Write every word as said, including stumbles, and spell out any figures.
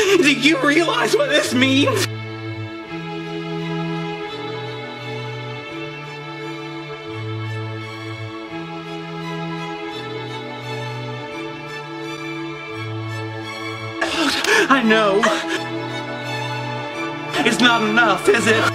Do you realize what this means? I know. It's not enough, is it?